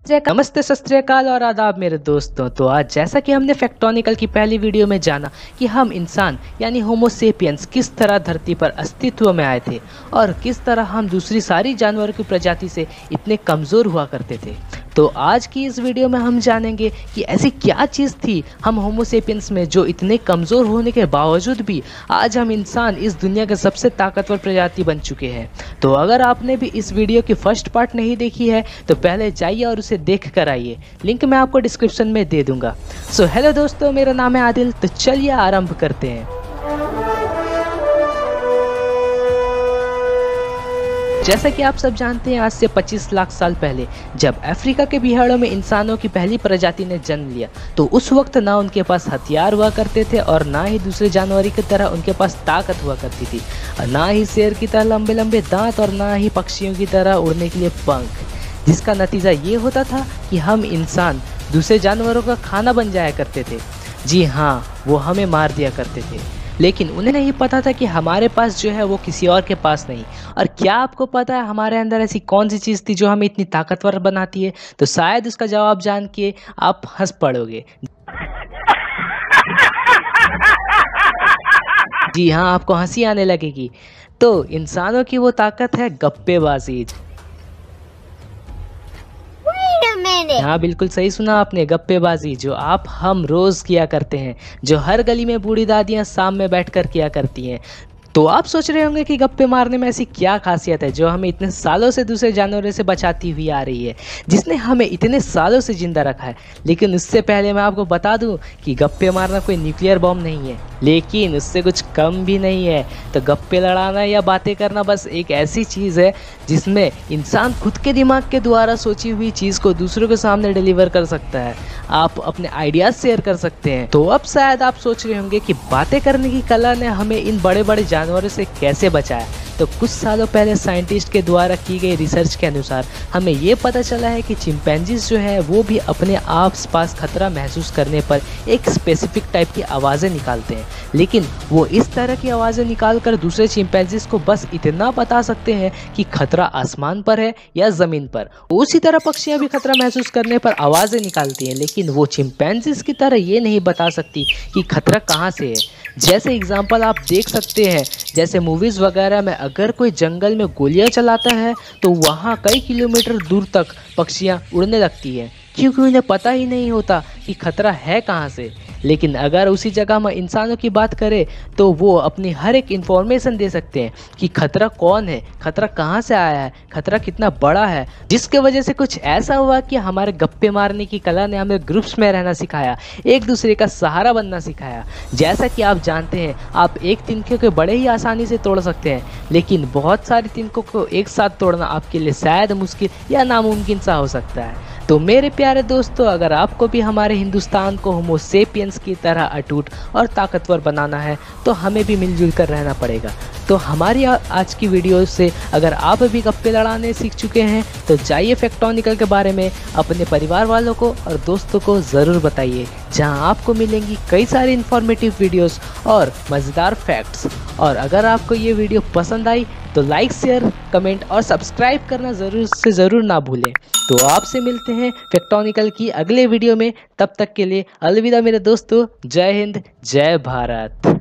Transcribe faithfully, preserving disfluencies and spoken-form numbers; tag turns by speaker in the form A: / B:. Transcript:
A: नमस्ते, सत श्री अकाल और आदाब मेरे दोस्तों। तो आज जैसा कि हमने फैक्टोनिकल की पहली वीडियो में जाना कि हम इंसान यानी होमो सेपियंस किस तरह धरती पर अस्तित्व में आए थे और किस तरह हम दूसरी सारी जानवरों की प्रजाति से इतने कमज़ोर हुआ करते थे, तो आज की इस वीडियो में हम जानेंगे कि ऐसी क्या चीज़ थी हम होमो सेपियंस में जो इतने कमज़ोर होने के बावजूद भी आज हम इंसान इस दुनिया के सबसे ताकतवर प्रजाति बन चुके हैं। तो अगर आपने भी इस वीडियो की फर्स्ट पार्ट नहीं देखी है तो पहले जाइए और उसे देख कर आइए, लिंक मैं आपको डिस्क्रिप्शन में दे दूंगा। सो हेलो दोस्तों, मेरा नाम है आदिल, तो चलिए आरंभ करते हैं। जैसा कि आप सब जानते हैं, आज से पच्चीस लाख साल पहले जब अफ्रीका के बिहारों में इंसानों की पहली प्रजाति ने जन्म लिया तो उस वक्त ना उनके पास हथियार हुआ करते थे और ना ही दूसरे जानवरों की तरह उनके पास ताकत हुआ करती थी, ना ही शेर की तरह लंबे लंबे दांत और ना ही पक्षियों की तरह उड़ने के लिए पंख, जिसका नतीजा ये होता था कि हम इंसान दूसरे जानवरों का खाना बन जाया करते थे। जी हाँ, वो हमें मार दिया करते थे, लेकिन उन्हें नहीं पता था कि हमारे पास जो है वो किसी और के पास नहीं। और क्या आपको पता है हमारे अंदर ऐसी कौन सी चीज़ थी जो हमें इतनी ताकतवर बनाती है? तो शायद उसका जवाब जान के आप हंस पड़ोगे। जी हाँ, आपको हंसी आने लगेगी। तो इंसानों की वो ताकत है गप्पेबाजी। हाँ, बिल्कुल सही सुना आपने, गप्पेबाजी, जो आप हम रोज़ किया करते हैं, जो हर गली में बूढ़ी दादियाँ शाम में बैठकर किया करती हैं। तो आप सोच रहे होंगे कि गप्पे मारने में ऐसी क्या खासियत है जो हमें इतने सालों से दूसरे जानवरों से बचाती हुई आ रही है, जिसने हमें इतने सालों से ज़िंदा रखा है। लेकिन उससे पहले मैं आपको बता दूं कि गप्पे मारना कोई न्यूक्लियर बॉम्ब नहीं है, लेकिन उससे कुछ कम भी नहीं है। तो गप्पे लड़ाना या बातें करना बस एक ऐसी चीज़ है जिसमें इंसान खुद के दिमाग के द्वारा सोची हुई चीज़ को दूसरों के सामने डिलीवर कर सकता है। आप अपने आइडियाज़ शेयर कर सकते हैं। तो अब शायद आप सोच रहे होंगे कि बातें करने की कला ने हमें इन बड़े बड़े जानवरों से कैसे बचाया। तो कुछ सालों पहले साइंटिस्ट के द्वारा की गई रिसर्च के अनुसार हमें ये पता चला है कि चिंपैंजीज जो है वो भी अपने आस पास खतरा महसूस करने पर एक स्पेसिफिक टाइप की आवाज़ें निकालते हैं, लेकिन वो इस तरह की आवाज़ें निकाल कर दूसरे चिंपैंजीज को बस इतना बता सकते हैं कि खतरा आसमान पर है या ज़मीन पर। उसी तरह पक्षियाँ भी खतरा महसूस करने पर आवाज़ें निकालती हैं, लेकिन वो चिंपैंजीज की तरह ये नहीं बता सकती कि खतरा कहाँ से है। जैसे एग्जाम्पल आप देख सकते हैं, जैसे मूवीज़ वगैरह में अगर कोई जंगल में गोलियां चलाता है तो वहाँ कई किलोमीटर दूर तक पक्षियाँ उड़ने लगती हैं, क्योंकि उन्हें पता ही नहीं होता कि खतरा है कहाँ से। लेकिन अगर उसी जगह में इंसानों की बात करें तो वो अपनी हर एक इन्फॉर्मेशन दे सकते हैं कि खतरा कौन है, खतरा कहाँ से आया है, खतरा कितना बड़ा है, जिसके वजह से कुछ ऐसा हुआ कि हमारे गप्पे मारने की कला ने हमें ग्रुप्स में रहना सिखाया, एक दूसरे का सहारा बनना सिखाया। जैसा कि आप जानते हैं, आप एक तिनके को बड़े ही आसानी से तोड़ सकते हैं, लेकिन बहुत सारी तिनकों को एक साथ तोड़ना आपके लिए शायद मुश्किल या नामुमकिन सा हो सकता है। तो मेरे प्यारे दोस्तों, अगर आपको भी हमारे हिंदुस्तान को होमो सेपियंस की तरह अटूट और ताकतवर बनाना है तो हमें भी मिलजुल कर रहना पड़ेगा। तो हमारी आज की वीडियो से अगर आप भी गप्पे लड़ाने सीख चुके हैं तो जाइए फैक्टोनिकल के बारे में अपने परिवार वालों को और दोस्तों को ज़रूर बताइए, जहां आपको मिलेंगी कई सारी इन्फॉर्मेटिव वीडियोस और मज़ेदार फैक्ट्स। और अगर आपको ये वीडियो पसंद आई तो लाइक, शेयर, कमेंट और सब्सक्राइब करना ज़रूर से ज़रूर ना भूलें। तो आपसे मिलते हैं फैक्टोनिकल की अगले वीडियो में, तब तक के लिए अलविदा मेरे दोस्तों। जय हिंद, जय भारत।